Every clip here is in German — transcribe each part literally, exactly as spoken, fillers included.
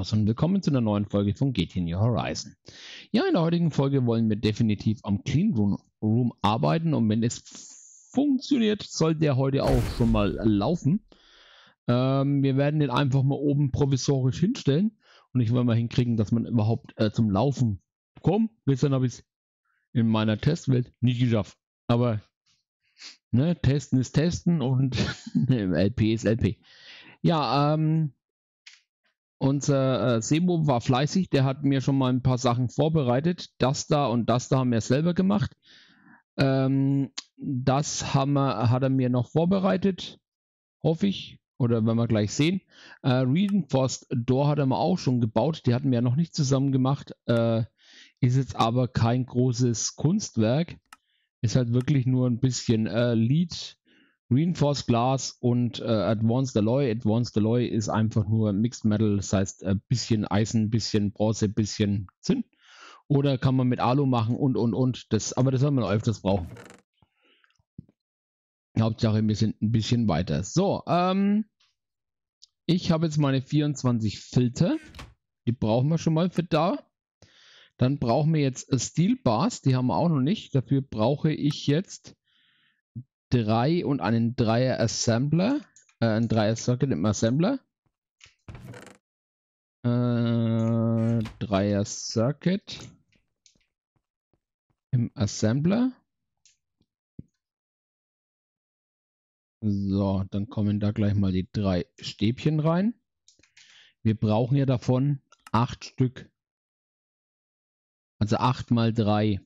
Servus und willkommen zu einer neuen Folge von G T New Horizon. Ja, in der heutigen Folge wollen wir definitiv am Clean Room, Room arbeiten und wenn es funktioniert, soll der heute auch schon mal laufen. Ähm, wir werden den einfach mal oben provisorisch hinstellen und ich will mal hinkriegen, dass man überhaupt äh, zum Laufen kommt. Gestern habe ich es in meiner Testwelt nicht geschafft, aber ne, testen ist testen und L P ist L P. Ja, ähm... Unser äh, Sebo war fleißig, der hat mir schon mal ein paar Sachen vorbereitet. Das da und das da haben wir selber gemacht. Ähm, das haben wir, hat er mir noch vorbereitet, hoffe ich. Oder werden wir gleich sehen. Äh, Reinforced Door hat er mal auch schon gebaut. Die hatten wir ja noch nicht zusammen gemacht. Äh, ist jetzt aber kein großes Kunstwerk. Ist halt wirklich nur ein bisschen äh, Lead. Reinforced Glass und äh, Advanced Alloy. Advanced Alloy ist einfach nur Mixed Metal, das heißt ein äh, bisschen Eisen, bisschen Bronze, bisschen Zinn. Oder kann man mit Alu machen und und und. Das, aber das soll man öfters brauchen. Hauptsache, wir sind ein bisschen weiter. So, ähm, ich habe jetzt meine vierundzwanzig Filter. Die brauchen wir schon mal für da. Dann brauchen wir jetzt Steel Bars, die haben wir auch noch nicht. Dafür brauche ich jetzt drei und einen Dreier Assembler, äh, ein Dreier Circuit im Assembler, äh, Dreier Circuit im Assembler. So, dann kommen da gleich mal die drei Stäbchen rein. Wir brauchen ja davon acht Stück, also acht mal drei,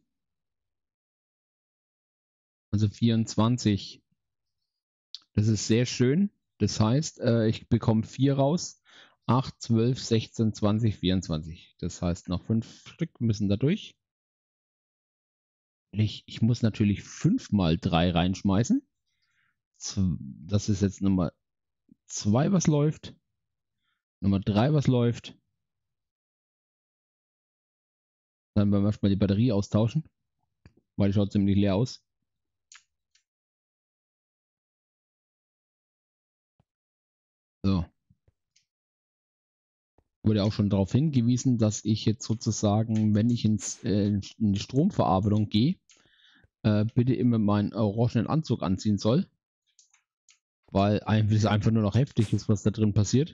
also vierundzwanzig. Das ist sehr schön. Das heißt, äh, ich bekomme vier raus. acht, zwölf, sechzehn, zwanzig, vierundzwanzig. Das heißt, noch fünf Stück müssen da durch. Ich, ich muss natürlich fünf mal drei reinschmeißen. Das ist jetzt Nummer zwei, was läuft. Nummer drei, was läuft. Dann werden wir erstmal die Batterie austauschen, weil die schaut ziemlich leer aus. So. Wurde auch schon darauf hingewiesen, dass ich jetzt sozusagen, wenn ich ins, äh, in die Stromverarbeitung gehe, äh, bitte immer meinen orangenen Anzug anziehen soll. Weil es einfach nur noch heftig ist, was da drin passiert.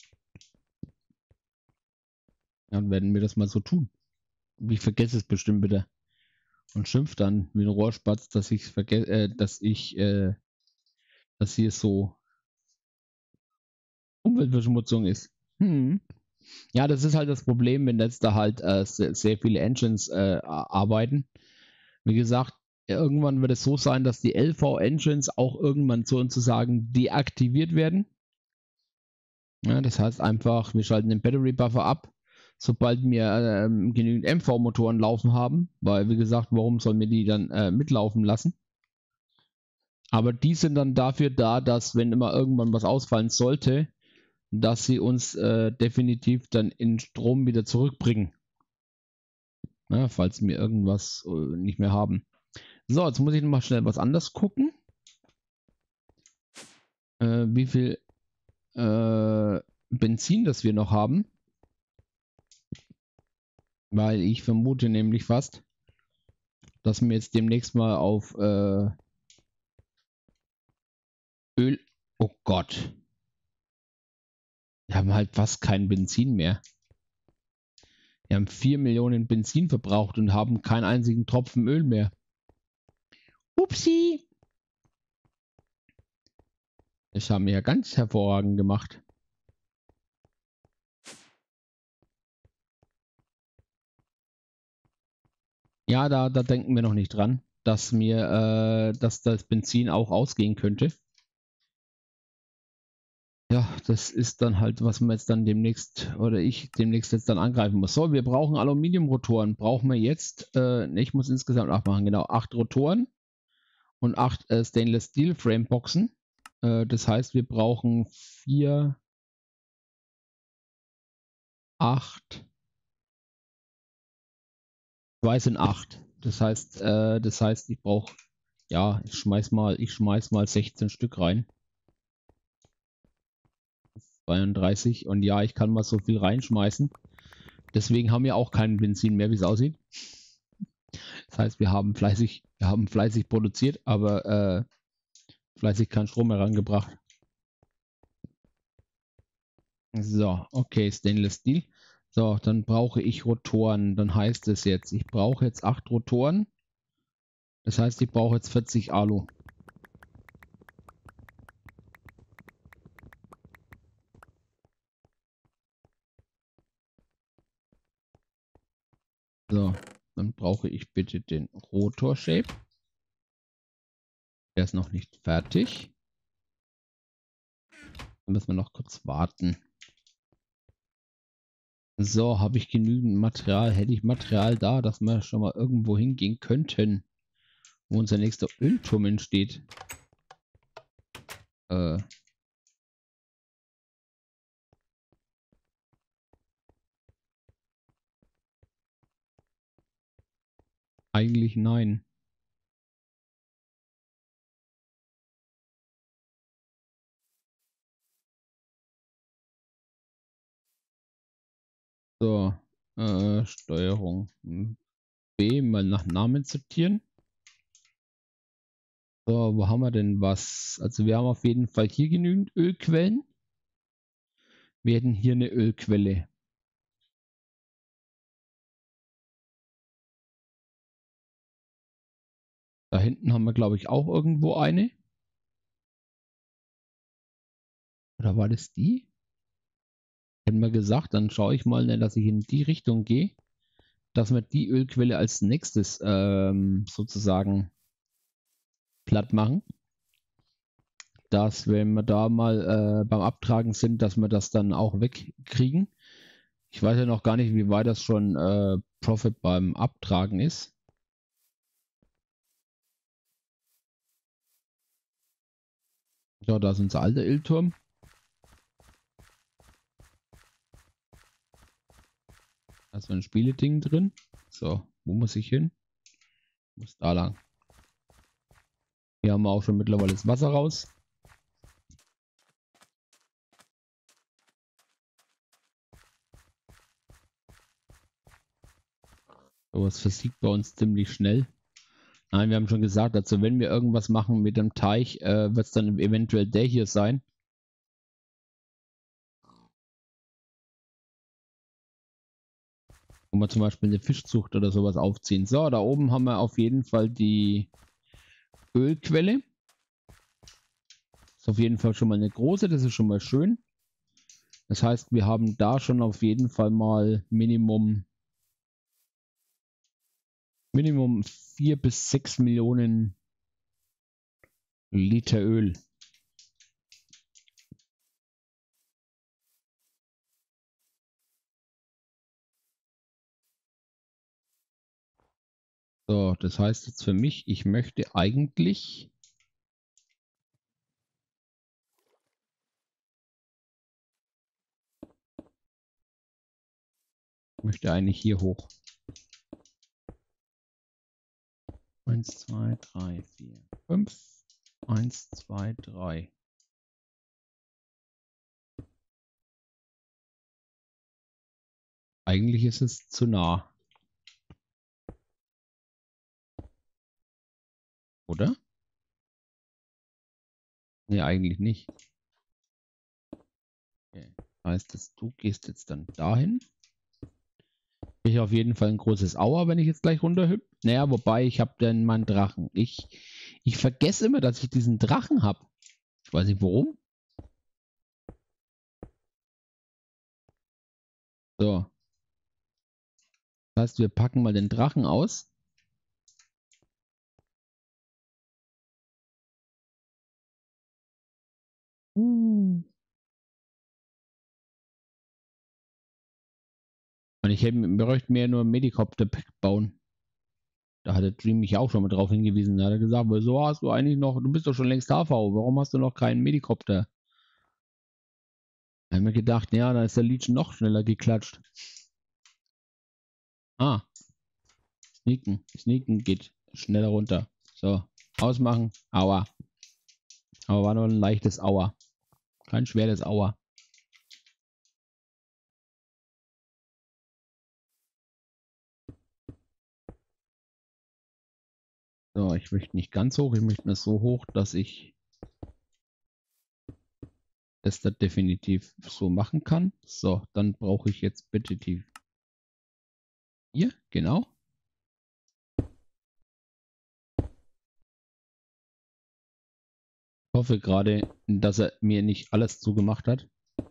Dann werden wir das mal so tun. Ich vergesse es bestimmt wieder. Und schimpft dann wie ein Rohrspatz, dass ich vergesse, äh, dass ich, äh, dass hier so Umweltverschmutzung ist. Hm. Ja, das ist halt das Problem, wenn jetzt da halt äh, sehr, sehr viele Engines äh, arbeiten. Wie gesagt, irgendwann wird es so sein, dass die L V-Engines auch irgendwann sozusagen deaktiviert werden. Ja, das heißt einfach, wir schalten den Battery Buffer ab, sobald wir äh, genügend M V-Motoren laufen haben, weil wie gesagt, warum sollen wir die dann äh, mitlaufen lassen? Aber die sind dann dafür da, dass wenn immer irgendwann was ausfallen sollte, dass sie uns äh, definitiv dann in Strom wieder zurückbringen. Ja, falls wir irgendwas äh, nicht mehr haben. So, jetzt muss ich noch mal schnell was anderes gucken. Äh, wie viel äh, Benzin das wir noch haben. Weil ich vermute nämlich fast, dass wir jetzt demnächst mal auf äh, Öl... Oh Gott. Wir haben halt fast kein Benzin mehr. Wir haben vier Millionen Benzin verbraucht und haben keinen einzigen Tropfen Öl mehr. Upsi. Das haben wir ja ganz hervorragend gemacht. Ja, da, da denken wir noch nicht dran, dass mir, äh, dass das Benzin auch ausgehen könnte. Ja, das ist dann halt, was man jetzt dann demnächst oder ich demnächst jetzt dann angreifen muss. So, wir brauchen Aluminiumrotoren. Brauchen wir jetzt, äh, ich muss insgesamt acht machen, genau, acht Rotoren und acht äh, Stainless Steel Frame Boxen. Äh, das heißt, wir brauchen vier, acht, zwei sind acht. Das heißt, äh, das heißt, ich brauche, ja, ich schmeiß mal, ich schmeiß mal sechzehn Stück rein. zweiunddreißig. Und ja, ich kann mal so viel reinschmeißen. Deswegen haben wir auch kein Benzin mehr, wie es aussieht. Das heißt, wir haben fleißig, wir haben fleißig produziert, aber äh, fleißig keinen Strom herangebracht. So, okay, Stainless Steel. So, dann brauche ich Rotoren. Dann heißt es jetzt, ich brauche jetzt acht Rotoren. Das heißt, ich brauche jetzt vierzig Alu. So, dann brauche ich bitte den Rotor-Shape. Der ist noch nicht fertig. Dann müssen wir noch kurz warten. So, habe ich genügend Material? Hätte ich Material da, dass wir schon mal irgendwo hingehen könnten, wo unser nächster Ölturm entsteht? Äh. Eigentlich nein. So, äh, Steuerung B, mal nach Namen sortieren. So, wo haben wir denn was? Also wir haben auf jeden Fall hier genügend Ölquellen. Wir hätten hier eine Ölquelle. Da hinten haben wir, glaube ich, auch irgendwo eine. Oder war das die? Hätten wir gesagt, dann schaue ich mal, ne, dass ich in die Richtung gehe, dass wir die Ölquelle als nächstes ähm, sozusagen platt machen. Dass, wenn wir da mal äh, beim Abtragen sind, dass wir das dann auch wegkriegen. Ich weiß ja noch gar nicht, wie weit das schon äh, Profit beim Abtragen ist. So, da ist unser alter Ölturm. Da ist ein Spieleding drin. So, wo muss ich hin? Muss da lang. Hier haben wir auch schon mittlerweile das Wasser raus. Sowas versiegt bei uns ziemlich schnell. Nein, wir haben schon gesagt, also wenn wir irgendwas machen mit dem Teich, äh, wird es dann eventuell der hier sein. Wo wir zum Beispiel eine Fischzucht oder sowas aufziehen. So, da oben haben wir auf jeden Fall die Ölquelle. Ist auf jeden Fall schon mal eine große, das ist schon mal schön. Das heißt, wir haben da schon auf jeden Fall mal Minimum Minimum vier bis sechs Millionen Liter Öl. So, das heißt jetzt für mich, ich möchte eigentlich möchte eigentlich hier hoch. eins, zwei, drei, vier, fünf. eins, zwei, drei. Eigentlich ist es zu nah. Oder? Nee, eigentlich nicht. Okay. Das heißt, dass du gehst jetzt dann dahin. Ich auf jeden Fall ein großes Aua, wenn ich jetzt gleich runterhüpfe. Naja, wobei ich habe dann meinen Drachen. Ich, ich vergesse immer, dass ich diesen Drachen habe. Ich weiß nicht warum. So. Das heißt, wir packen mal den Drachen aus. Uh. Und ich hätte, wir bräuchten mehr nur einen Medikopter bauen. Da hat der Dream mich auch schon mal drauf hingewiesen. Da hat er gesagt, wieso hast du eigentlich noch, du bist doch schon längst H V, warum hast du noch keinen Medikopter? Da haben wir gedacht, ja, da ist der Legion noch schneller geklatscht. Ah. Sneaken. Sneaken geht schneller runter. So. Ausmachen. Aua. Aber war nur ein leichtes Aua. Kein schweres Aua. So, ich möchte nicht ganz hoch, ich möchte nur so hoch, dass ich das da definitiv so machen kann. So, dann brauche ich jetzt bitte die hier, genau. Ich hoffe gerade, dass er mir nicht alles zugemacht hat.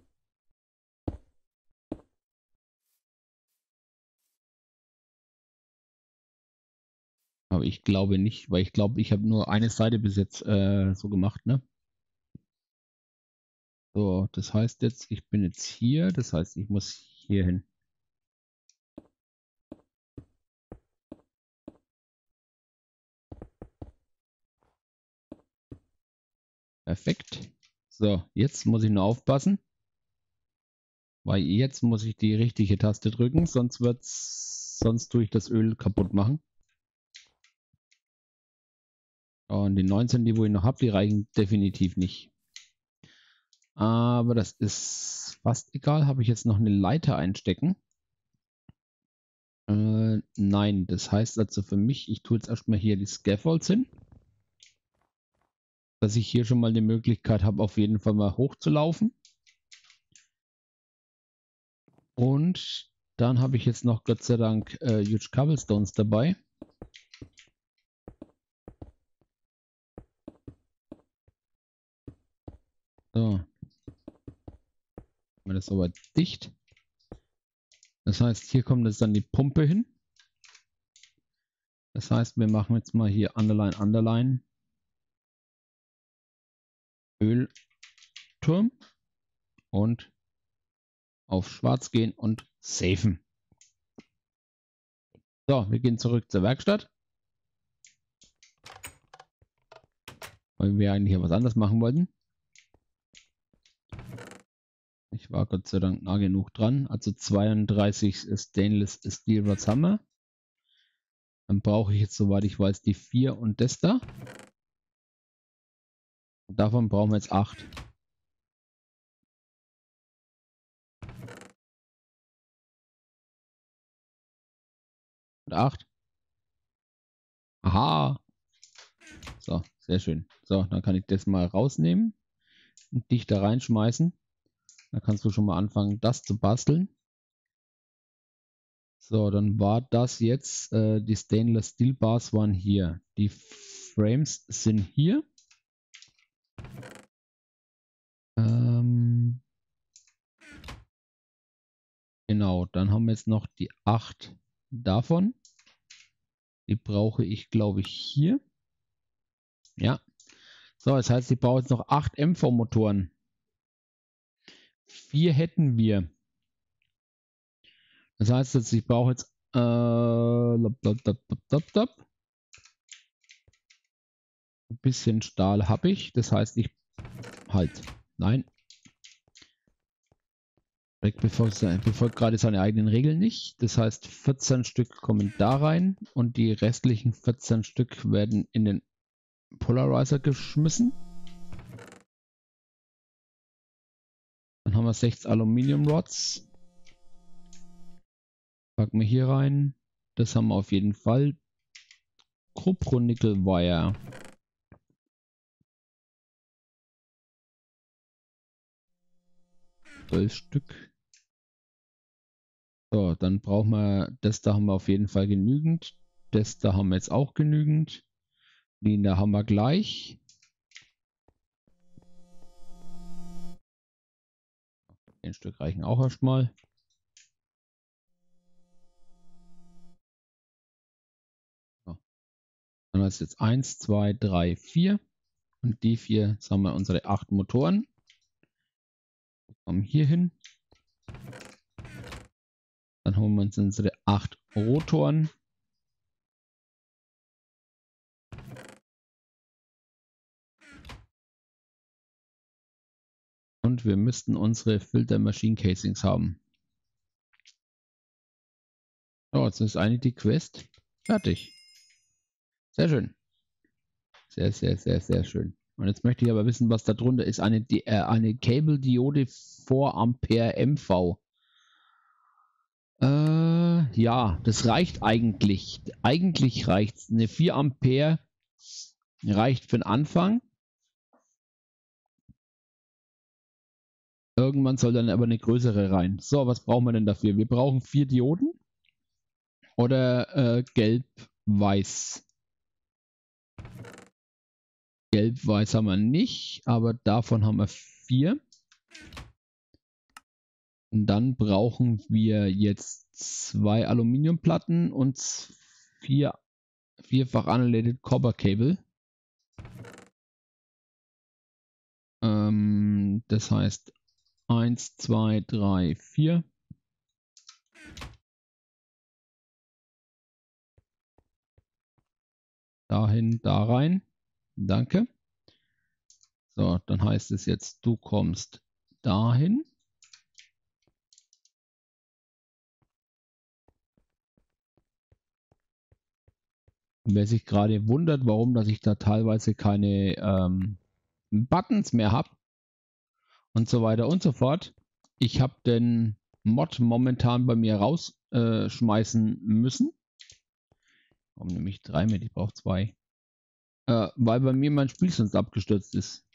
Aber ich glaube nicht, weil ich glaube, ich habe nur eine Seite bis jetzt äh, so gemacht, ne? So, das heißt jetzt, ich bin jetzt hier, das heißt, ich muss hier hin. Perfekt. So, jetzt muss ich nur aufpassen, weil jetzt muss ich die richtige Taste drücken, sonst wird's, sonst tue ich das Öl kaputt machen. Und die neunzehn, die wo ich noch habe, die reichen definitiv nicht. Aber das ist fast egal. Habe ich jetzt noch eine Leiter einstecken? Äh, nein, das heißt also für mich, ich tue jetzt erstmal hier die Scaffolds hin. Dass ich hier schon mal die Möglichkeit habe, auf jeden Fall mal hochzulaufen. Und dann habe ich jetzt noch Gott sei Dank äh, Huge Cobblestones dabei. So. Machen wir das soweit dicht. Das heißt, hier kommt jetzt dann die Pumpe hin. Das heißt, wir machen jetzt mal hier Underline, Underline. Ölturm. Und auf Schwarz gehen und safen. So, wir gehen zurück zur Werkstatt. Weil wir eigentlich hier was anderes machen wollten. Ich war Gott sei Dank nah genug dran. Also zweiunddreißig Stainless Steel Rods haben wir. Dann brauche ich jetzt, soweit ich weiß, die vier und das da. Und davon brauchen wir jetzt acht. Und acht. Aha. So, sehr schön. So, dann kann ich das mal rausnehmen und dich da reinschmeißen. Dann kannst du schon mal anfangen, das zu basteln. So, dann war das jetzt, äh, die Stainless Steel Bars waren hier. Die Frames sind hier. Ähm, genau, dann haben wir jetzt noch die acht davon. Die brauche ich, glaube ich, hier. Ja. So, das heißt, ich brauche jetzt noch acht M V-Motoren. Vier hätten wir. Das heißt jetzt, ich brauche jetzt äh, lop, lop, lop, lop, lop. Ein bisschen Stahl habe ich. Das heißt, ich halt. Nein. Befolgt, befolgt gerade seine eigenen Regeln nicht. Das heißt, vierzehn Stück kommen da rein und die restlichen vierzehn Stück werden in den Polarizer geschmissen. Dann haben wir sechs Aluminium Rods. Packen wir hier rein. Das haben wir auf jeden Fall. Cupro-Nickel Wire. zwölf Stück. So, dann brauchen wir, das da haben wir auf jeden Fall genügend. Das da haben wir jetzt auch genügend. Den da haben wir gleich. Ein Stück reichen auch erstmal. So. Dann ist jetzt eins, zwei, drei, vier. Und die vier, jetzt haben wir unsere acht Motoren. Wir kommen hier hin. Dann holen wir uns unsere acht Rotoren. Und wir müssten unsere Filter Machine Casings haben. So, jetzt ist eigentlich die Quest fertig. Sehr schön. Sehr, sehr, sehr, sehr schön. Und jetzt möchte ich aber wissen, was da drunter ist. Eine, äh, eine Cable-Diode vier Ampere M V. Äh, ja, das reicht eigentlich. Eigentlich reicht es. Eine vier Ampere Reicht für den Anfang. Irgendwann soll dann aber eine größere rein. So, was brauchen wir denn dafür? Wir brauchen vier Dioden. Oder äh, gelb-weiß. Gelb-weiß haben wir nicht, aber davon haben wir vier. Und dann brauchen wir jetzt zwei Aluminiumplatten und vier vierfach Unrelated Copper Cable. Ähm, das heißt eins, zwei, drei, vier. Dahin, da rein. Danke. So, dann heißt es jetzt, du kommst dahin. Wer sich gerade wundert, warum dass ich da teilweise keine ähm, Buttons mehr habe und so weiter und so fort. Ich habe den Mod momentan bei mir rausschmeißen äh, müssen. Warum nehme ich drei mit? Ich brauche zwei. Äh, weil bei mir mein Spiel sonst abgestürzt ist.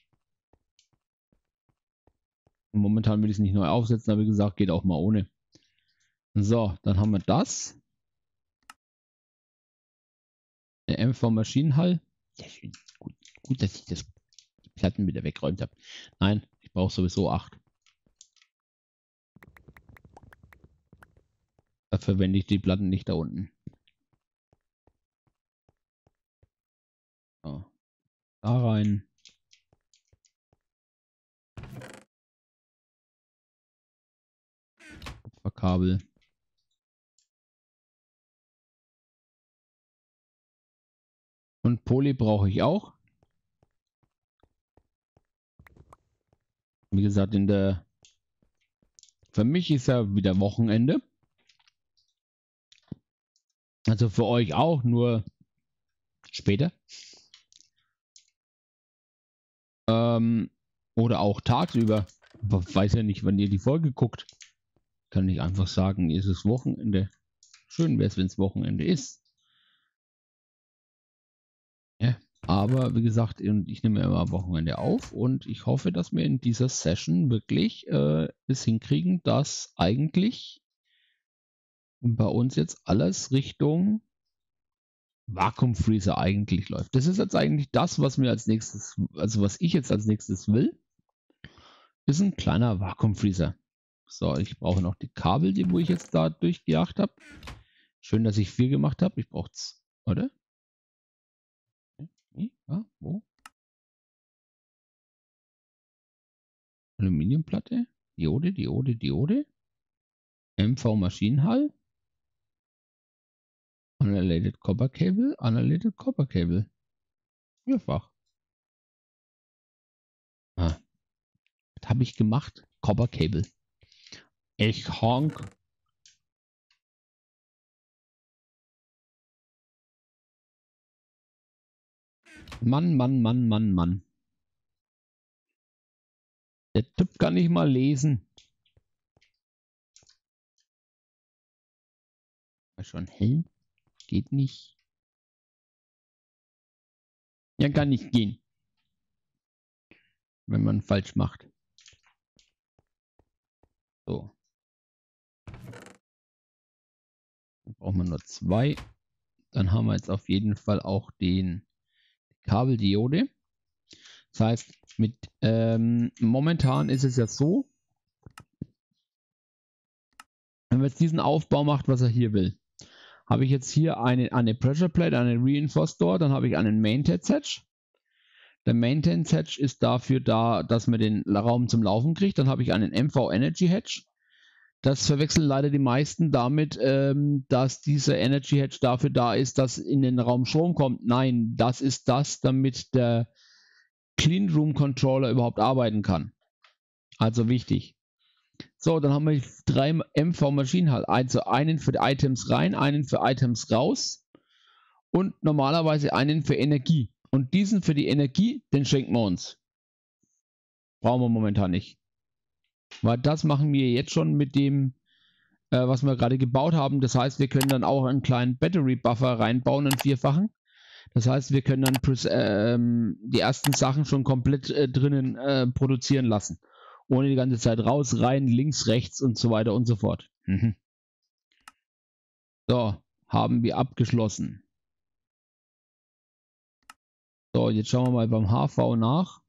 Und momentan will ich es nicht neu aufsetzen, aber wie gesagt, geht auch mal ohne. So, dann haben wir das. Der M V Maschinenhall. Sehr schön. Gut, gut, dass ich das, die Platten wieder weggeräumt habe. Nein, ich brauche sowieso acht. Da verwende ich die Platten nicht da unten. So. Da rein. Kupferkabel. Und Poly brauche ich auch. Wie gesagt, in der für mich ist ja wieder Wochenende. Also für euch auch, nur später. Ähm, oder auch tagsüber. Ich weiß ja nicht, wann ihr die Folge guckt. Kann ich einfach sagen, ist es Wochenende. Schön wäre es, wenn es Wochenende ist. Ja, aber wie gesagt, ich nehme immer am Wochenende auf und ich hoffe, dass wir in dieser Session wirklich äh, es hinkriegen, dass eigentlich bei uns jetzt alles Richtung Vakuum Freezer eigentlich läuft. Das ist jetzt eigentlich das, was mir als nächstes, also was ich jetzt als nächstes will, ist ein kleiner Vakuum Freezer. So, ich brauche noch die Kabel, die wo ich jetzt da durchgejagt habe. Schön, dass ich vier gemacht habe. Ich brauche es, oder? Ja, wo? Aluminiumplatte, Diode, Diode, Diode, M V Maschinenhall, Unrelated Copper Cable, Unrelated Copper Cable. Vierfach. Ah, was habe ich gemacht? Copper Cable. Ich honk. Mann, Mann, Mann, Mann, Mann. Der Typ kann nicht mal lesen. War schon hell? Geht nicht. Ja, kann nicht gehen. Wenn man falsch macht. So. Dann brauchen wir nur zwei. Dann haben wir jetzt auf jeden Fall auch den Kabeldiode. Das heißt, mit ähm, momentan ist es ja so, wenn man jetzt diesen Aufbau macht, was er hier will, habe ich jetzt hier eine, eine Pressure Plate, eine Reinforced Door, dann habe ich einen Maintenance Hatch. Der Maintenance Hatch ist dafür da, dass man den Raum zum Laufen kriegt. Dann habe ich einen M V Energy Hatch. Das verwechseln leider die meisten damit, ähm, dass dieser Energy Hatch dafür da ist, dass in den Raum Strom kommt. Nein, das ist das, damit der Clean Room Controller überhaupt arbeiten kann. Also wichtig. So, dann haben wir drei M V Maschinenhall. Also einen für die Items rein, einen für Items raus und normalerweise einen für Energie. Und diesen für die Energie, den schenken wir uns. Brauchen wir momentan nicht. Weil das machen wir jetzt schon mit dem, äh, was wir gerade gebaut haben. Das heißt, wir können dann auch einen kleinen Battery Buffer reinbauen, einen vierfachen. Das heißt, wir können dann ähm, die ersten Sachen schon komplett äh, drinnen äh, produzieren lassen. Ohne die ganze Zeit raus, rein, links, rechts und so weiter und so fort. Mhm. So, haben wir abgeschlossen. So, jetzt schauen wir mal beim H V nach.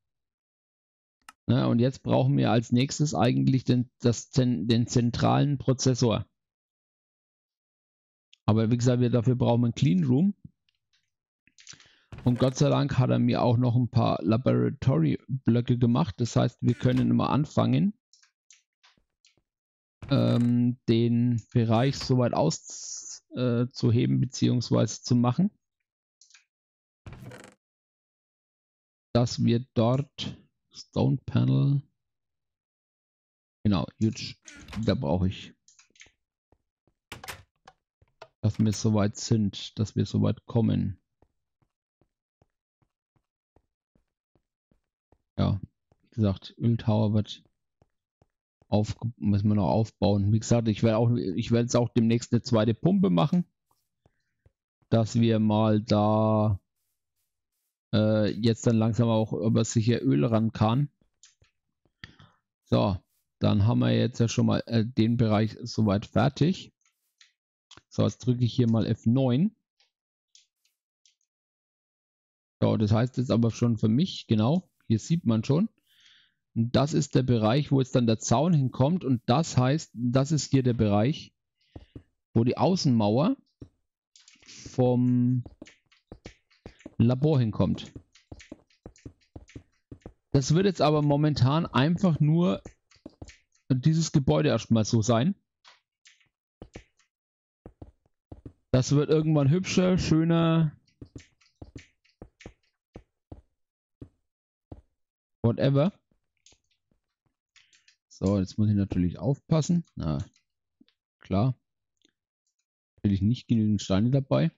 Na, und jetzt brauchen wir als nächstes eigentlich den, das, den zentralen Prozessor. Aber wie gesagt, wir dafür brauchen wir einen Clean Room. Und Gott sei Dank hat er mir auch noch ein paar Laboratory-Blöcke gemacht. Das heißt, wir können immer anfangen, ähm, den Bereich soweit auszuheben äh, bzw. zu machen, dass wir dort Stone Panel, genau, huge, da brauche ich, dass wir soweit sind, dass wir soweit kommen. Ja, wie gesagt, Öltower wird auf, müssen wir noch aufbauen. Wie gesagt, ich werde auch, ich werde jetzt auch demnächst eine zweite Pumpe machen, dass wir mal da äh, jetzt dann langsam auch über sicher Öl ran kann. So, dann haben wir jetzt ja schon mal äh, den Bereich soweit fertig. So, jetzt drücke ich hier mal F neun. So, das heißt jetzt aber schon für mich, genau, hier sieht man schon. Und das ist der Bereich, wo jetzt dann der Zaun hinkommt. Und das heißt, das ist hier der Bereich, wo die Außenmauer vom Labor hinkommt. Das wird jetzt aber momentan einfach nur dieses Gebäude erstmal so sein. Das wird irgendwann hübscher, schöner, whatever. So, jetzt muss ich natürlich aufpassen. Na, klar. Natürlich nicht genügend Steine dabei.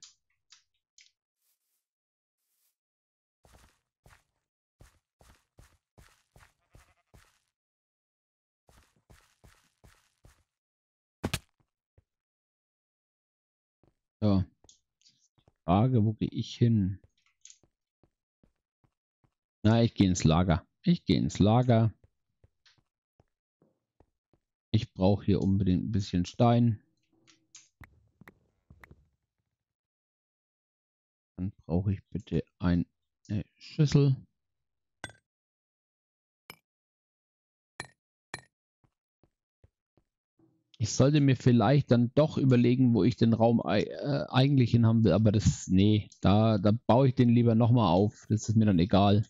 So. Frage, wo gehe ich hin? Na, ich gehe ins Lager. Ich gehe ins Lager. Ich brauche hier unbedingt ein bisschen Stein. Dann brauche ich bitte eine Schüssel. Ich sollte mir vielleicht dann doch überlegen, wo ich den Raum äh, eigentlich hin haben will, aber das, nee, da, da baue ich den lieber nochmal auf. Das ist mir dann egal.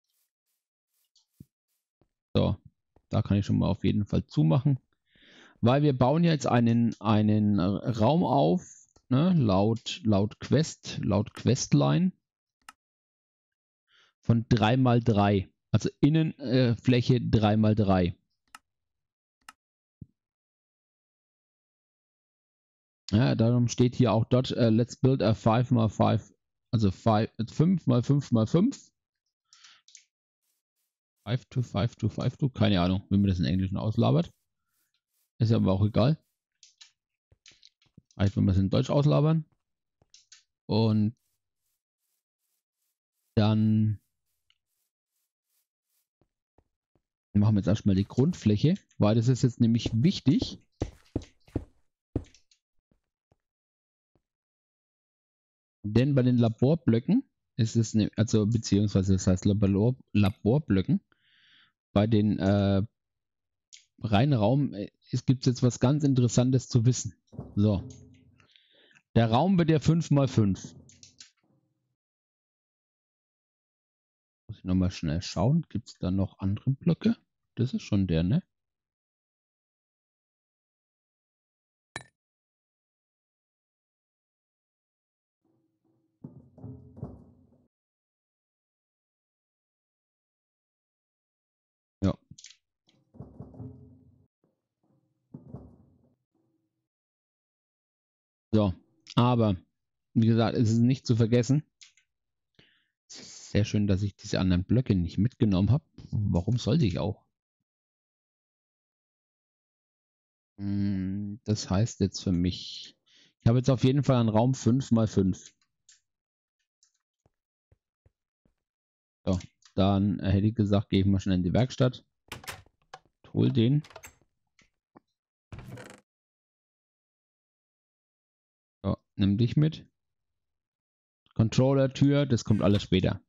So, da kann ich schon mal auf jeden Fall zumachen. Weil wir bauen jetzt einen, einen Raum auf, ne, laut, laut Quest, laut Questline von drei mal drei. Also Innenfläche äh, drei mal drei. Ja, darum steht hier auch dort, uh, let's build a five mal five, also fünf mal fünf mal fünf. five to five to five to, keine Ahnung, wie man das in Englischen auslabert. Ist aber auch egal. Reicht, wenn wir es in Deutsch auslabern. Und dann machen wir jetzt erstmal die Grundfläche, weil das ist jetzt nämlich wichtig. Denn bei den Laborblöcken ist es, ne, also beziehungsweise das heißt Labor, Laborblöcken, bei den äh, reinen Raum es gibt jetzt was ganz Interessantes zu wissen. So. Der Raum wird ja fünf mal fünf. Muss ich nochmal schnell schauen. Gibt es da noch andere Blöcke? Das ist schon der, ne? Ja. So, aber wie gesagt, es ist nicht zu vergessen. Sehr schön, dass ich diese anderen Blöcke nicht mitgenommen habe. Warum sollte ich auch? Das heißt jetzt für mich, ich habe jetzt auf jeden Fall einen Raum fünf mal fünf. So, dann äh, hätte ich gesagt, gehe ich mal schnell in die Werkstatt. Hol den. So, nimm dich mit. Controller, Tür, das kommt alles später.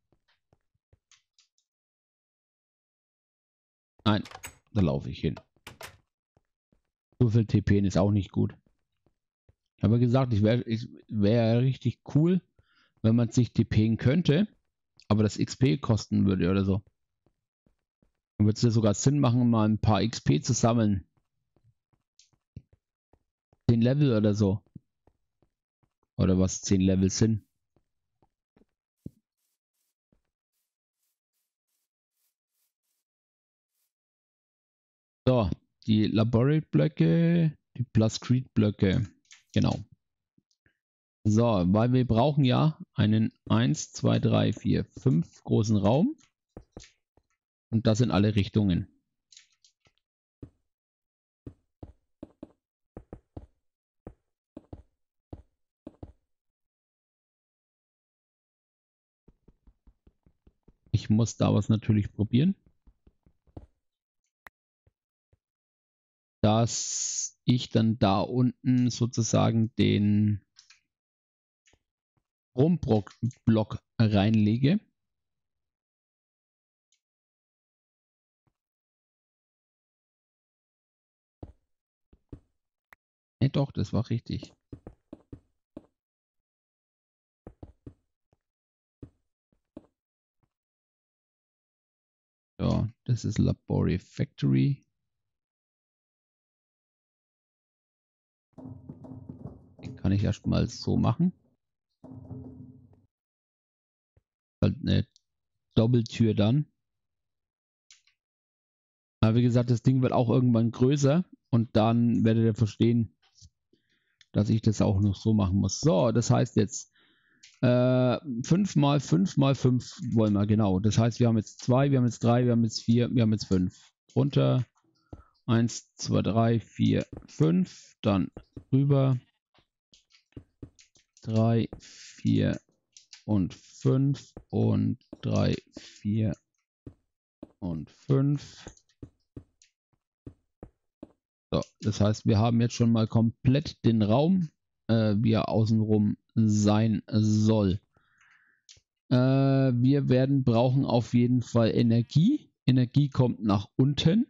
Nein, da laufe ich hin. So viel T P ist auch nicht gut. Ich habe gesagt, ich wäre ich wär richtig cool, wenn man sich T P'n könnte, aber das X P kosten würde oder so. Dann würde es ja sogar Sinn machen, mal ein paar X P zu sammeln. zehn Level oder so. Oder was zehn Level sind. So, die Laborate-Blöcke, die Plascrete-Blöcke. Genau. So, weil wir brauchen ja einen eins, zwei, drei, vier, fünf großen Raum. Und das in alle Richtungen. Ich muss da was natürlich probieren. Dass ich dann da unten sozusagen den Stromblock reinlege. Ne, doch, das war richtig. So, das ist Labori Factory. Den kann ich erstmal so machen. Halt eine Doppeltür dann. Aber wie gesagt, das Ding wird auch irgendwann größer und dann werdet ihr verstehen, dass ich das auch noch so machen muss. So, das heißt jetzt äh, fünf mal fünf mal fünf wollen wir, genau. Das heißt, wir haben jetzt zwei, wir haben jetzt drei, wir haben jetzt vier, wir haben jetzt fünf. Runter. eins, zwei, drei, vier, fünf. Dann rüber. drei, vier und fünf und drei, vier und fünf. So, das heißt, wir haben jetzt schon mal komplett den Raum, äh, wie er außenrum sein soll. Äh, wir werden brauchen auf jeden Fall Energie. Energie kommt nach unten.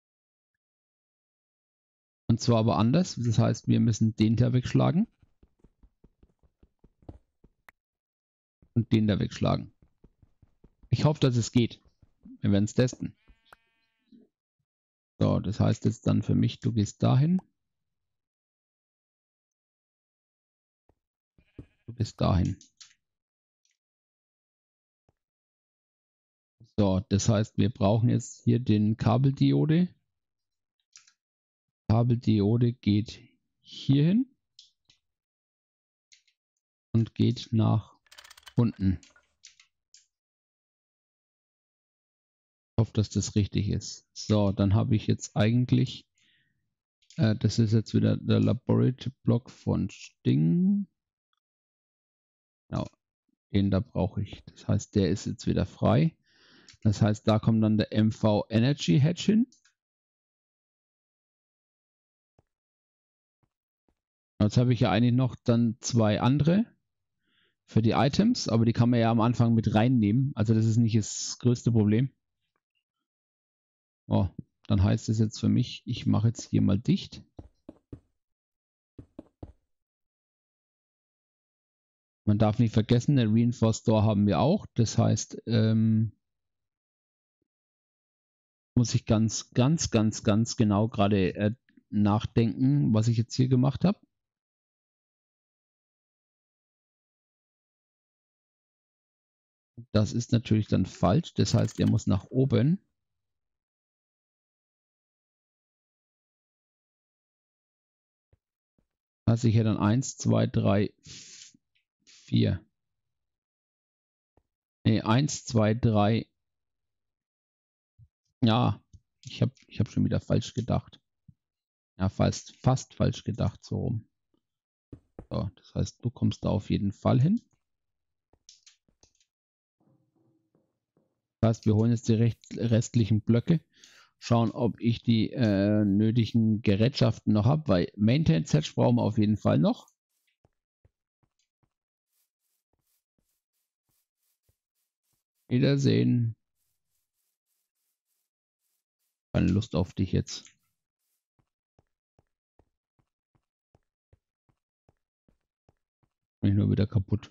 Und zwar aber anders. Das heißt, wir müssen den da wegschlagen. Und den da wegschlagen. Ich hoffe, dass es geht. Wir werden es testen. So, das heißt jetzt dann für mich, du gehst dahin. Du bist dahin. So, das heißt, wir brauchen jetzt hier den Kabeldiode. Kabeldiode geht hierhin und geht nach unten. Ich hoffe, dass das richtig ist. So, dann habe ich jetzt eigentlich, äh, das ist jetzt wieder der Laboratory Block von Sting. Genau, den da brauche ich. Das heißt, der ist jetzt wieder frei. Das heißt, da kommt dann der M V Energy Hedge hin. Jetzt habe ich ja eigentlich noch dann zwei andere für die Items, aber die kann man ja am Anfang mit reinnehmen. Also das ist nicht das größte Problem. Oh, dann heißt es jetzt für mich, ich mache jetzt hier mal dicht. Man darf nicht vergessen, eine Reinforced Door haben wir auch. Das heißt, ähm, muss ich ganz, ganz, ganz, ganz genau gerade äh, nachdenken, was ich jetzt hier gemacht habe. Das ist natürlich dann falsch. Das heißt, er muss nach oben. Also ich hätte dann eins, zwei, drei, vier. Ne, eins, zwei, drei. Ja, ich habe ich hab schon wieder falsch gedacht. Ja, fast, fast falsch gedacht, so rum. So, das heißt, du kommst da auf jeden Fall hin. Das heißt, wir holen jetzt die restlichen Blöcke, schauen, ob ich die äh, nötigen Gerätschaften noch habe, weil Maintenance Hatch brauchen wir auf jeden Fall noch. Wiedersehen. Keine Lust auf dich jetzt. Bin ich nur wieder kaputt.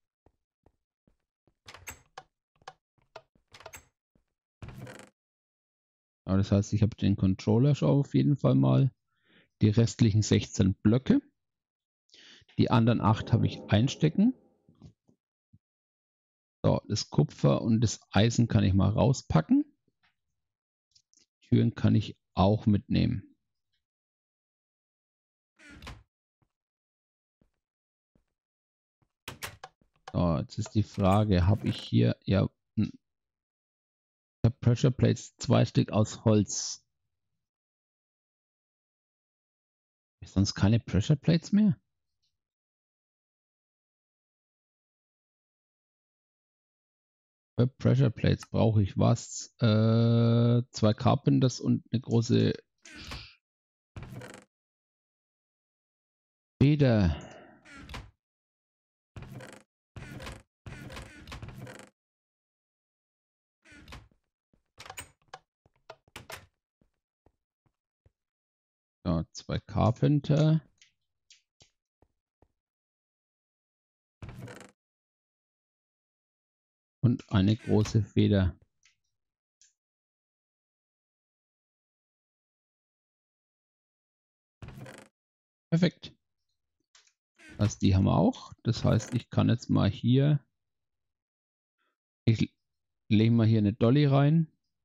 Aber das heißt, ich habe den Controller schon auf jeden Fall mal. Die restlichen sechzehn Blöcke. Die anderen acht habe ich einstecken. So, das Kupfer und das Eisen kann ich mal rauspacken. Die Türen kann ich auch mitnehmen. So, jetzt ist die Frage, habe ich hier, ja, ich habe Pressure Plates, zwei Stück aus Holz. Ist sonst keine Pressure Plates mehr? Für Pressure Plates brauche ich was? Äh, zwei Carpenters und eine große Feder. Ja, zwei Carpenter. Und eine große Feder. Perfekt. Das, die haben wir auch. Das heißt, ich kann jetzt mal hier, ich lege mal hier eine Dolly rein.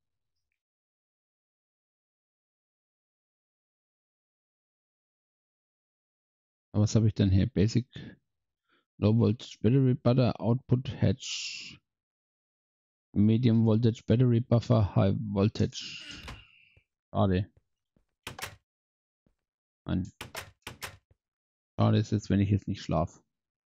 Was habe ich denn hier? Basic Low Voltage Battery Butter Output Hatch. Medium Voltage Battery Buffer High Voltage. Schade. Nein. Schade ist jetzt, wenn ich jetzt nicht schlafe.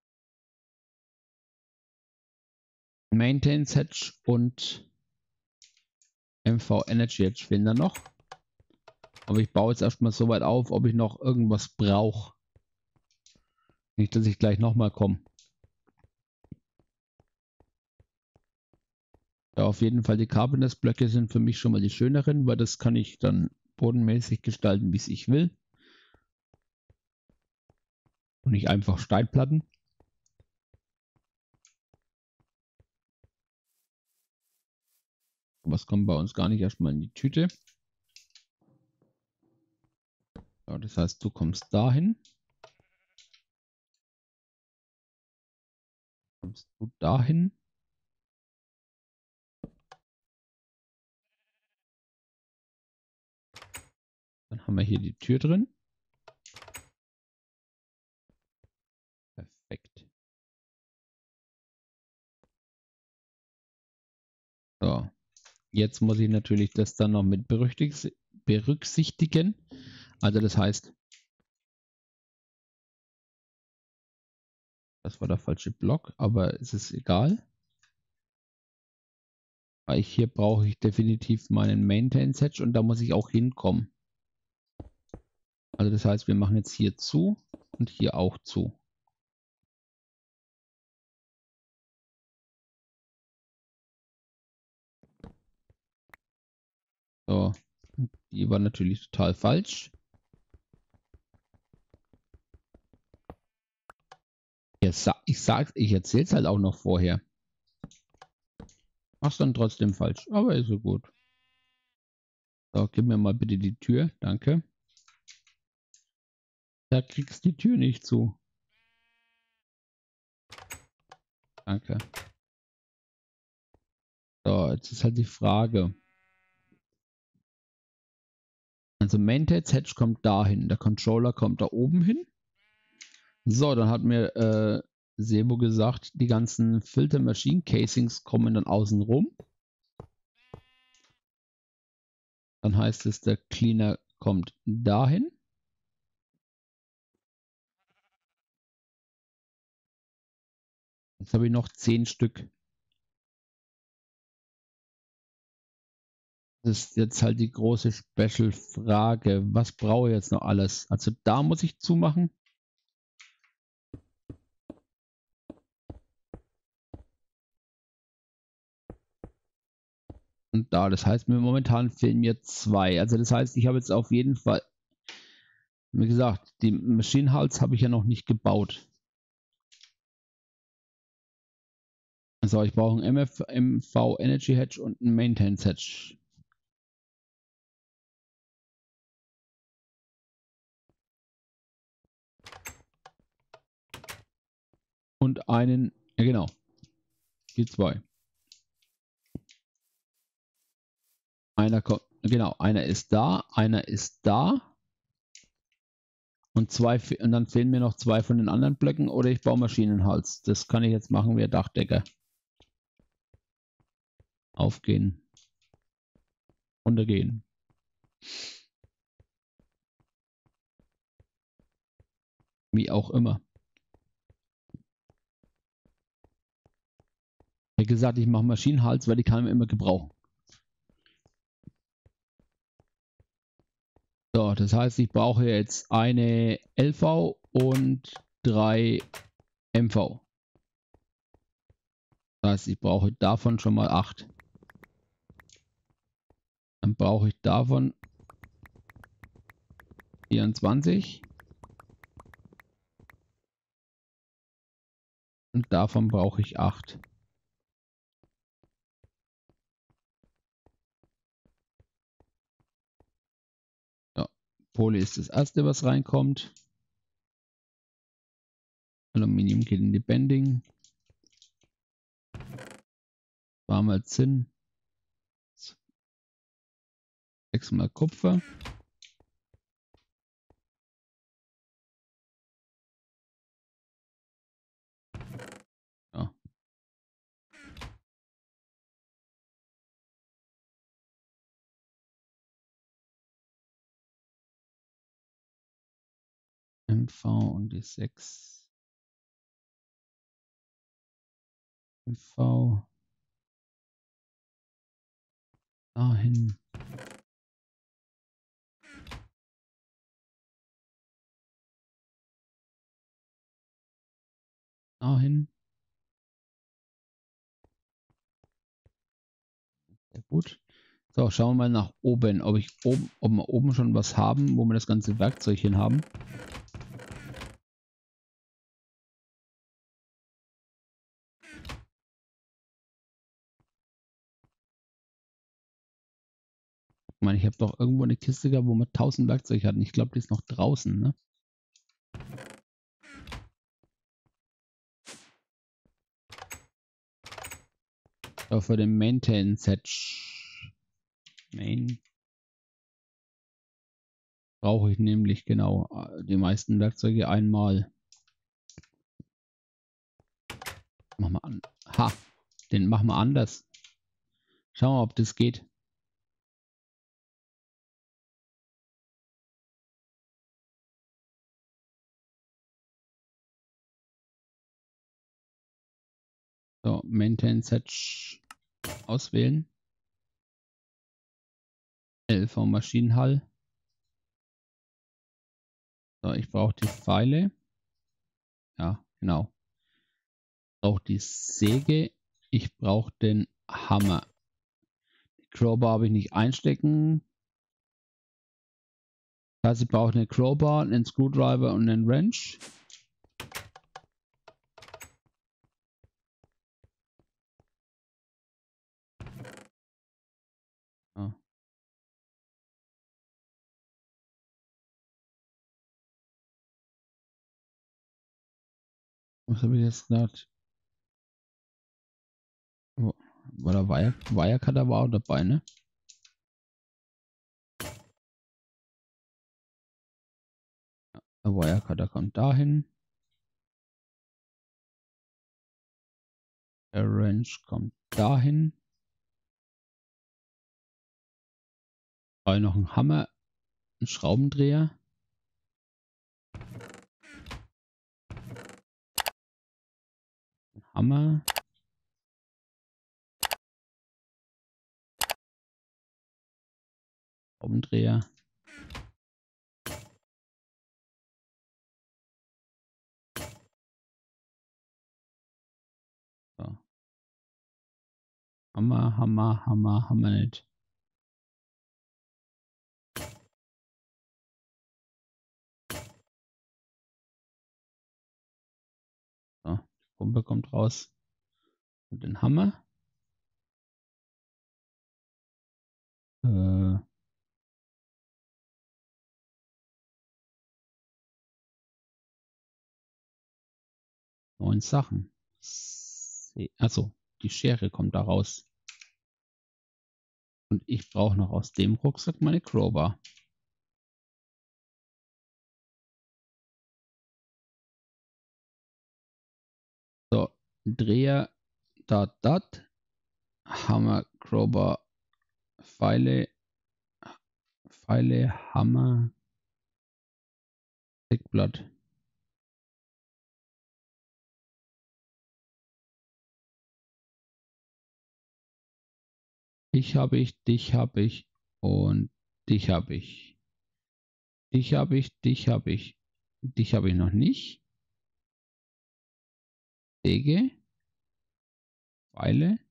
Maintenance Hatch und M V Energy Hatch fehlen da noch. Aber ich baue jetzt erstmal so weit auf, ob ich noch irgendwas brauche. Nicht, dass ich gleich nochmal komme. Ja, auf jeden Fall die Carpenters Blöcke sind für mich schon mal die schöneren, weil das kann ich dann bodenmäßig gestalten, wie es ich will. Und nicht einfach Steinplatten. Was kommt bei uns gar nicht erstmal in die Tüte. Ja, das heißt, du kommst dahin. Kommst du dahin. Dann haben wir hier die Tür drin. Perfekt. So. Jetzt muss ich natürlich das dann noch mit berücksichtigen. Also das heißt, das war der falsche Block, aber es ist egal. Weil ich, hier brauche ich definitiv meinen Maintenance Hatch und da muss ich auch hinkommen. Also das heißt, wir machen jetzt hier zu und hier auch zu. So, die war natürlich total falsch. Ich sag's, ich erzähl's halt auch noch vorher. Mach's dann trotzdem falsch, aber ist so gut. So, gib mir mal bitte die Tür, danke. Da kriegst die Tür nicht zu. Danke. So, jetzt ist halt die Frage. Also Maintenance Hatch kommt dahin, der Controller kommt da oben hin. So, dann hat mir äh, Sebo gesagt, die ganzen Filter Machine Casings kommen dann außen rum. Dann heißt es, der Cleaner kommt dahin. Jetzt habe ich noch zehn Stück. Das ist jetzt halt die große Special-Frage. Was brauche ich jetzt noch alles? Also da muss ich zumachen. Und da, das heißt, mir momentan fehlen mir zwei. Also das heißt, ich habe jetzt auf jeden Fall, wie gesagt, die Machine Hulls habe ich ja noch nicht gebaut. Also ich brauche einen M F, M V Energy Hedge und einen Maintenance Hedge. Und einen, ja genau, die zwei. Einer kommt, genau, einer ist da, einer ist da. Und zwei, und dann fehlen mir noch zwei von den anderen Blöcken oder ich baue Maschinenhals. Das kann ich jetzt machen wie Dachdecker. Aufgehen. Runtergehen. Wie auch immer. Wie gesagt, ich mache Maschinenhals, weil die kann man immer gebrauchen. So, das heißt, ich brauche jetzt eine L V und drei M V. Das heißt, ich brauche davon schon mal acht. Dann brauche ich davon vierundzwanzig. Und davon brauche ich acht. So, Poly ist das erste, was reinkommt. Aluminium geht in die Bending. Zweimal Zinn. Sechsmal Kupfer. Ja. M V und die sechs. M V. Dahin. Dahin. Sehr gut. So, schauen wir mal nach oben, ob ich oben, ob wir oben schon was haben, wo wir das ganze Werkzeug hin haben. Ich meine, ich habe doch irgendwo eine Kiste gehabt, wo wir tausend Werkzeug hatten. Ich glaube, die ist noch draußen, ne? So, für den Maintenance Hedge. Main. Brauche ich nämlich genau die meisten Werkzeuge einmal. Machen wir an. Ha! Den machen wir anders. Schauen wir, ob das geht. So, Maintenance Hedge auswählen. L V Maschinenhall. So, ich brauche die Pfeile. Ja, genau. Ich brauche die Säge. Ich brauche den Hammer. Die Crowbar habe ich nicht einstecken. Das heißt, ich brauche eine Crowbar, einen Screwdriver und einen Wrench. Ja. Was habe ich jetzt gesagt? War der Wire, Wirecutter war auch dabei, ne? Der Wirecutter kommt dahin. Der Wrench kommt dahin. Brauche noch einen Hammer, einen Schraubendreher. Ein Hammer. Schraubendreher. So. Hammer, Hammer, Hammer, Hammer nicht. So, die Pumpe kommt raus. Und den Hammer. Äh. Neun Sachen. Achso, die Schere kommt da raus. Und ich brauche noch aus dem Rucksack meine Crowbar. So, Dreher, dat, dat. Hammer, Crowbar, Pfeile, Pfeile, Hammer, Deckblatt. Dich habe ich, dich habe ich und dich habe ich. Dich habe ich, dich habe ich. Dich habe ich noch nicht. Säge. Pfeile.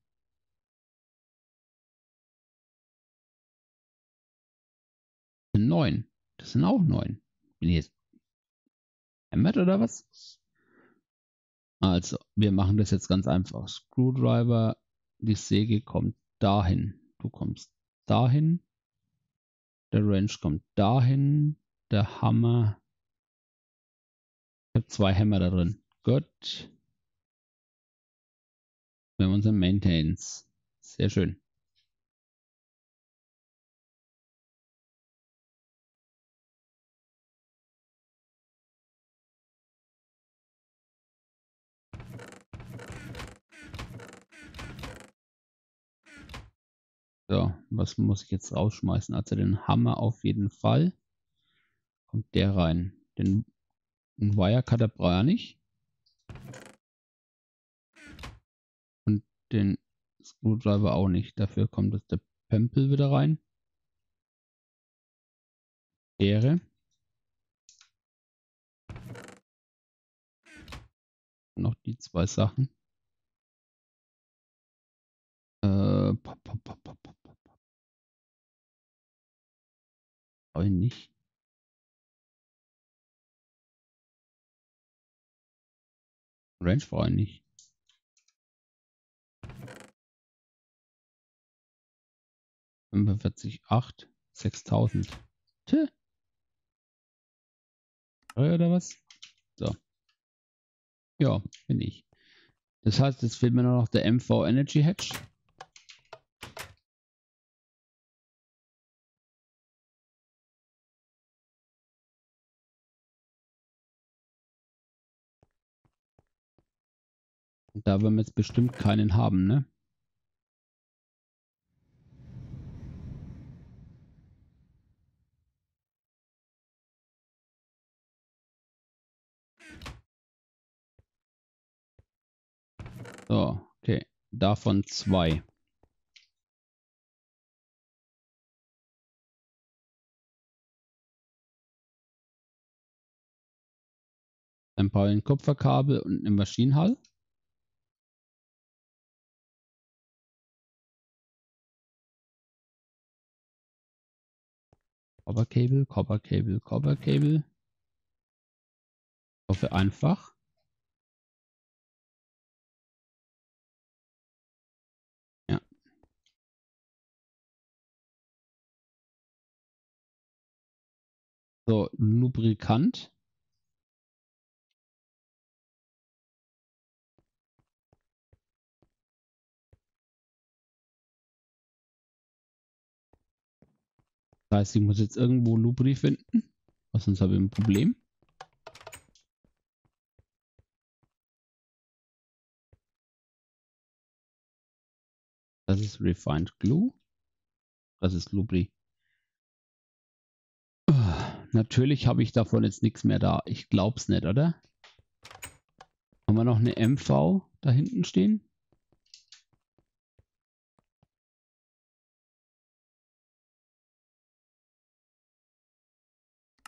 Das sind neun. Das sind auch neun. Bin ich jetzt hämmert oder was? Also, wir machen das jetzt ganz einfach. Screwdriver, die Säge kommt dahin. Du kommst dahin. Der Wrench kommt dahin. Der Hammer. Ich habe zwei Hämmer da drin. Gut. Wir haben unseren Maintenance. Sehr schön. So, was muss ich jetzt rausschmeißen? Also den Hammer auf jeden Fall. Kommt der rein. Den Wirecutter brauche ich nicht. Und den Screwdriver auch nicht. Dafür kommt jetzt der Pempel wieder rein. Ehre. Noch die zwei Sachen. Äh, pop, pop, pop, pop, pop, pop. Brauche ich nicht. Range brauche ich nicht. fünfundvierzig Komma acht. sechstausend. Tö. Oder was? So. Ja, bin ich. Das heißt, jetzt fehlt mir nur noch der M V Energy Hedge. Und da werden wir jetzt bestimmt keinen haben, ne? So, okay. Davon zwei. Ein paar in Kupferkabel und im Maschinenhall. Copper Cable, Copper Cable, Copper Cable. Ich hoffe einfach. Ja. So, Lubrikant. Das heißt, ich muss jetzt irgendwo Lubri finden. Sonst habe ich ein Problem. Das ist Refined Glue. Das ist Lubri. Natürlich habe ich davon jetzt nichts mehr da. Ich glaube es nicht, oder? Haben wir noch eine M V da hinten stehen?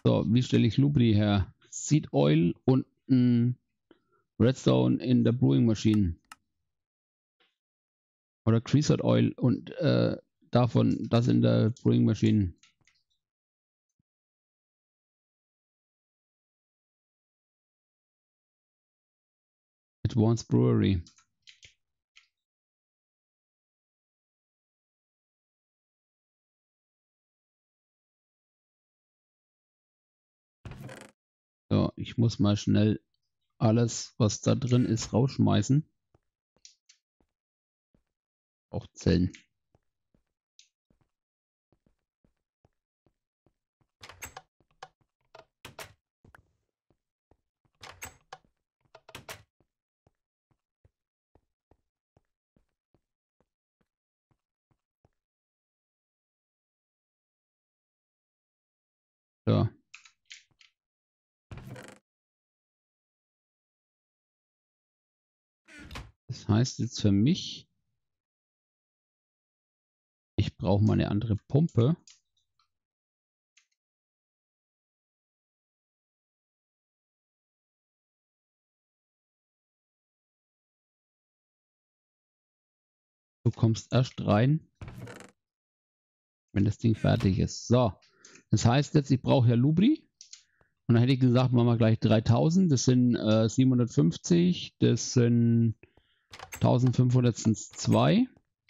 So, wie stelle ich Lubri her? Seed Oil und ein Redstone in der Brewing Machine. Oder Creosote Oil und äh, davon das in der Brewing Machine. Advanced Brewery. So, ich muss mal schnell alles, was da drin ist, rausschmeißen. Auch Zellen. So. Das heißt jetzt für mich, ich brauche mal eine andere Pumpe. Du kommst erst rein, wenn das Ding fertig ist. So, das heißt jetzt, ich brauche ja Lubri. Und dann hätte ich gesagt, machen wir gleich dreitausend. Das sind äh, siebenhundertfünfzig. Das sind eintausendfünfhundert sind zwei.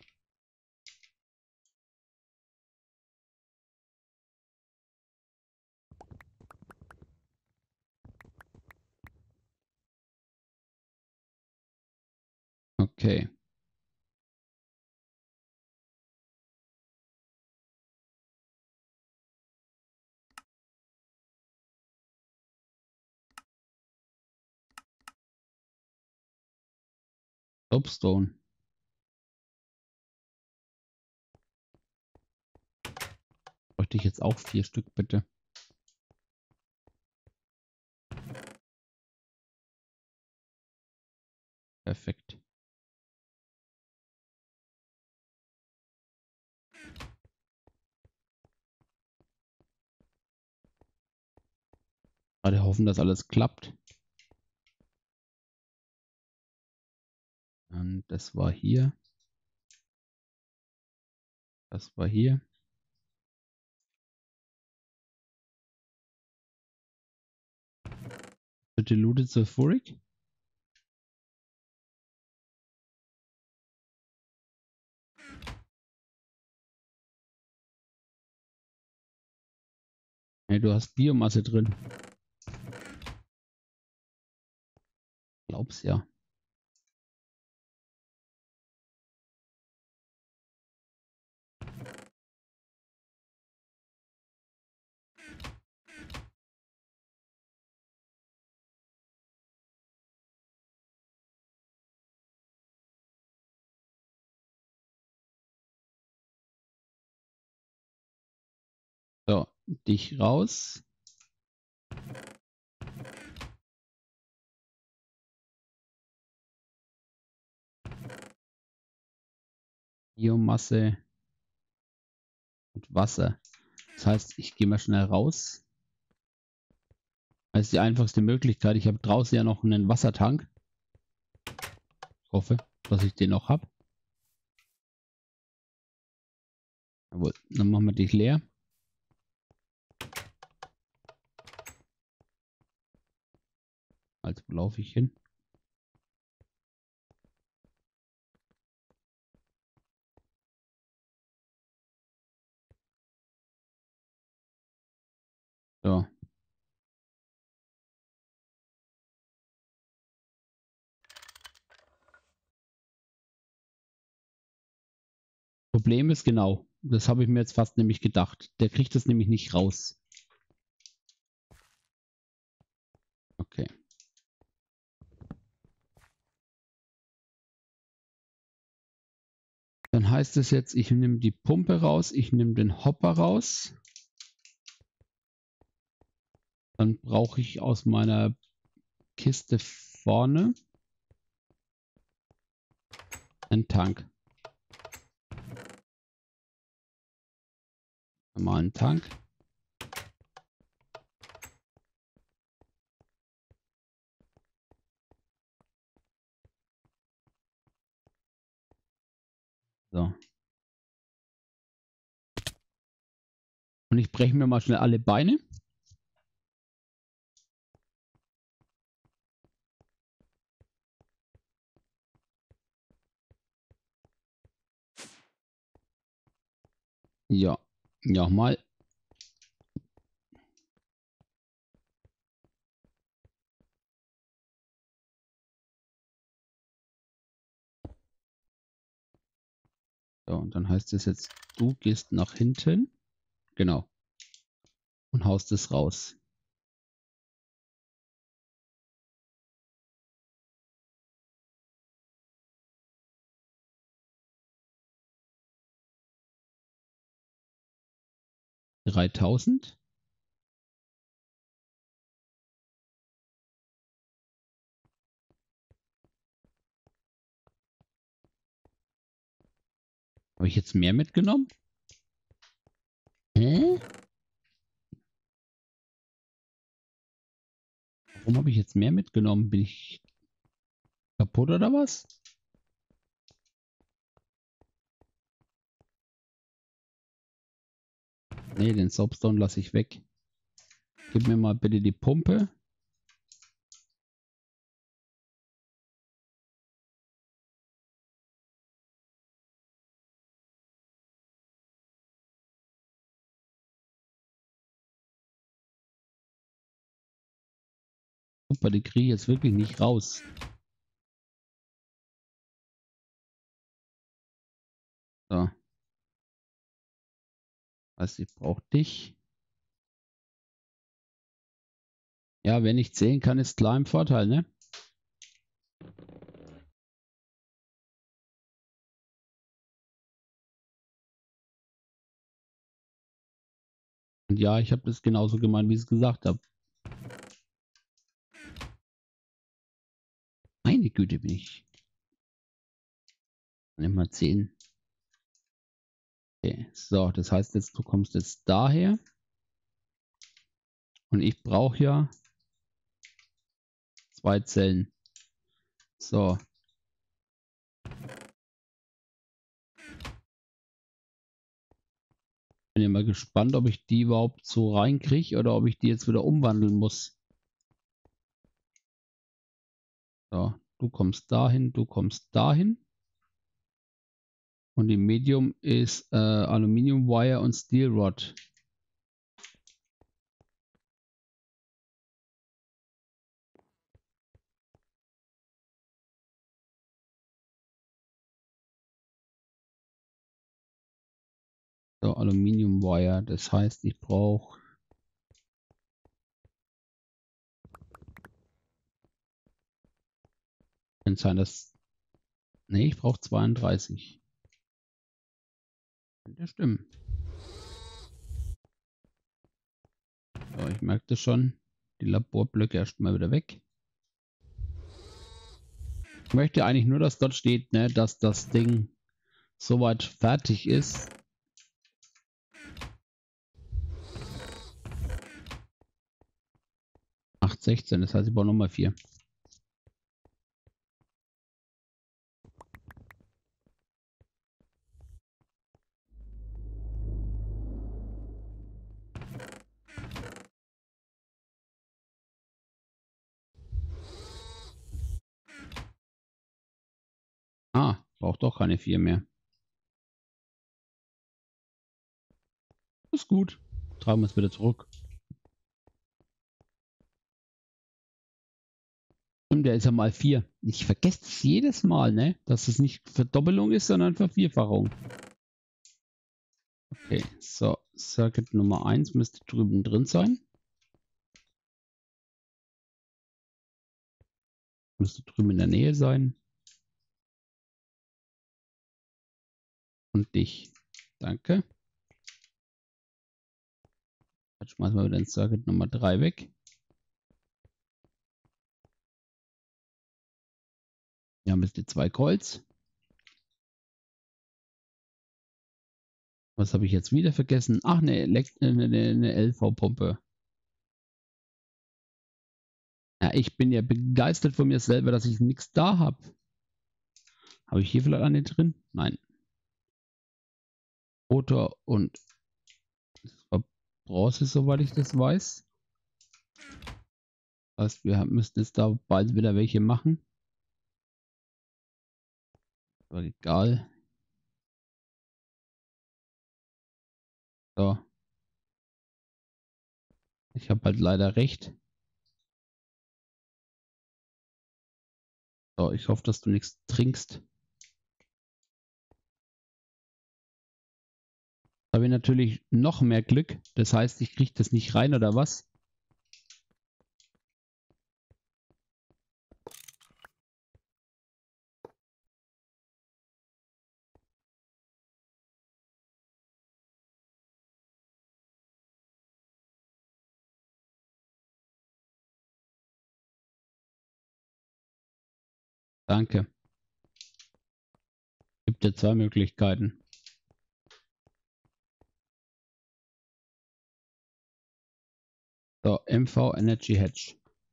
Okay. Soapstone. Bräuchte ich jetzt auch vier Stück, bitte. Perfekt. Gerade hoffen, dass alles klappt. Und das war hier. Das war hier. Diluted Sulfuric. Hey, du hast Biomasse drin. Glaub's ja. So, dich raus. Biomasse und Wasser. Das heißt, ich gehe mal schnell raus. Das ist die einfachste Möglichkeit. Ich habe draußen ja noch einen Wassertank. Ich hoffe, dass ich den noch habe. Jawohl, dann machen wir dich leer. Also, wo laufe ich hin? So. Problem ist genau, das habe ich mir jetzt fast nämlich gedacht. Der kriegt das nämlich nicht raus. Okay. Dann heißt es jetzt, ich nehme die Pumpe raus, ich nehme den Hopper raus. Dann brauche ich aus meiner Kiste vorne einen Tank. Mal einen Tank. So. Und ich breche mir mal schnell alle Beine. Ja, nochmal. So, und dann heißt es jetzt, du gehst nach hinten. Genau. Und haust es raus. dreitausend. Habe ich jetzt mehr mitgenommen? Hä? Warum habe ich jetzt mehr mitgenommen? Bin ich kaputt oder was? Nee, den Soapstone lasse ich weg. Gib mir mal bitte die Pumpe. Super, die kriege ich jetzt wirklich nicht raus. So. Also ich brauche dich. Ja, wenn ich zählen kann, ist klar im Vorteil, ne? Und ja, ich habe das genauso gemeint, wie ich es gesagt habe. Meine Güte, bin ich. Nimm mal zehn. Okay, so, das heißt jetzt, du kommst jetzt daher. Und ich brauche ja zwei Zellen. So. Bin ja mal gespannt, ob ich die überhaupt so reinkriege oder ob ich die jetzt wieder umwandeln muss. So, du kommst dahin, du kommst dahin. Und die Medium ist äh, Aluminium Wire und Steel Rod. So, Aluminium Wire. Das heißt, ich brauche kann sein, dass ne, ich brauche zweiunddreißig. Könnte stimmen. So, ich merke das schon. Die Laborblöcke erstmal wieder weg. Ich möchte eigentlich nur, dass dort steht, ne, dass das Ding soweit fertig ist. acht sechzehn, das heißt, ich brauche nochmal vier. Ah, braucht doch keine vier mehr. Ist gut. Tragen wir es wieder zurück. Und der ist ja mal vier. Ich vergesse es jedes Mal, ne? Dass es nicht Verdoppelung ist, sondern Vervierfachung. Okay, so. Circuit Nummer eins müsste drüben drin sein. Müsste drüben in der Nähe sein. Und dich. Danke. Jetzt schmeißen wir wieder den Circuit Nummer drei weg. Wir haben jetzt die zwei Coils. Was habe ich jetzt wieder vergessen? Ach, eine, eine, eine L V-Pumpe. Ja, ich bin ja begeistert von mir selber, dass ich nichts da habe. Habe ich hier vielleicht eine drin? Nein. Rotor und Bronze, soweit ich das weiß. Das heißt, wir müssten jetzt da bald wieder welche machen. Aber egal. So. Ich habe halt leider recht. So, ich hoffe, dass du nichts trinkst. Da habe ich natürlich noch mehr Glück. Das heißt, ich kriege das nicht rein oder was? Danke. Gibt ja zwei Möglichkeiten. So, M V Energy Hedge.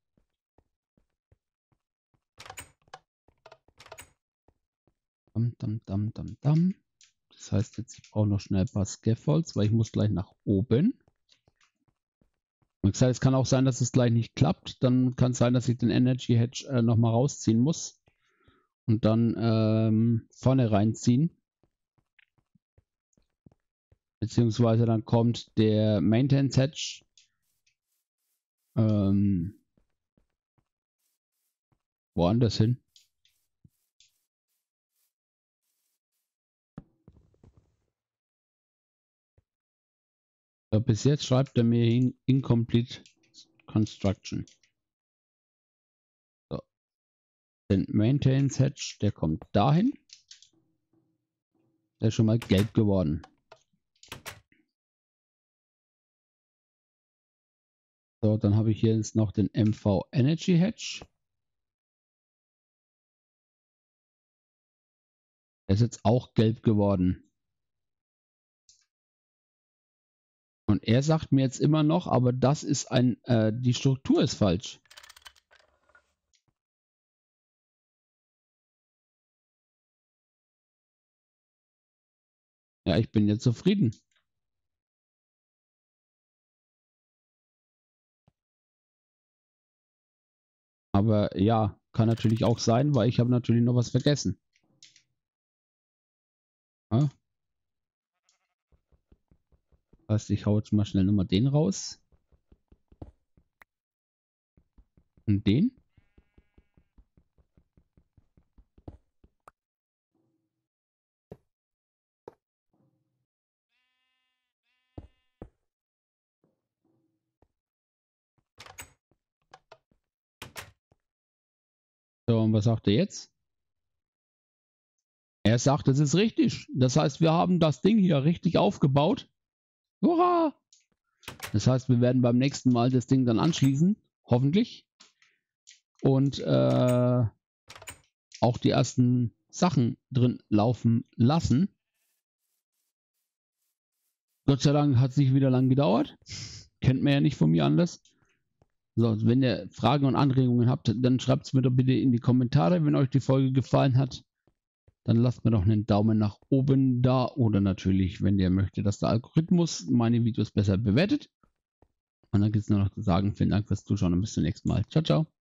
Dam, dam, dam, dam, dam. Das heißt jetzt, ich brauche noch schnell ein paar Scaffolds, weil ich muss gleich nach oben. Und gesagt, es kann auch sein, dass es gleich nicht klappt. Dann kann es sein, dass ich den Energy Hedge äh, nochmal rausziehen muss. Und dann ähm, vorne reinziehen. Beziehungsweise dann kommt der Maintenance Hedge ähm, woanders hin. So, bis jetzt schreibt er mir in Incomplete Construction. So. Den Maintenance Hedge, der kommt dahin. Der ist schon mal gelb geworden. So, dann habe ich hier jetzt noch den M V Energy Hedge. Der ist jetzt auch gelb geworden. Und er sagt mir jetzt immer noch, aber das ist ein, äh, die Struktur ist falsch. Ja, ich bin jetzt zufrieden. Aber ja, kann natürlich auch sein, weil ich habe natürlich noch was vergessen. Ja. Das heißt, ich hau jetzt mal schnell nochmal den raus. Und den. So, und was sagt er jetzt? Er sagt, es ist richtig. Das heißt, wir haben das Ding hier richtig aufgebaut. Hurra! Das heißt, wir werden beim nächsten Mal das Ding dann anschließen. Hoffentlich. Und äh, auch die ersten Sachen drin laufen lassen. Gott sei Dank hat es nicht wieder lang gedauert. Kennt man ja nicht von mir anders. So, wenn ihr Fragen und Anregungen habt, dann schreibt es mir doch bitte in die Kommentare. Wenn euch die Folge gefallen hat, dann lasst mir doch einen Daumen nach oben da. Oder natürlich, wenn ihr möchtet, dass der Algorithmus meine Videos besser bewertet. Und dann gibt es nur noch zu sagen, vielen Dank fürs Zuschauen und bis zum nächsten Mal. Ciao, ciao.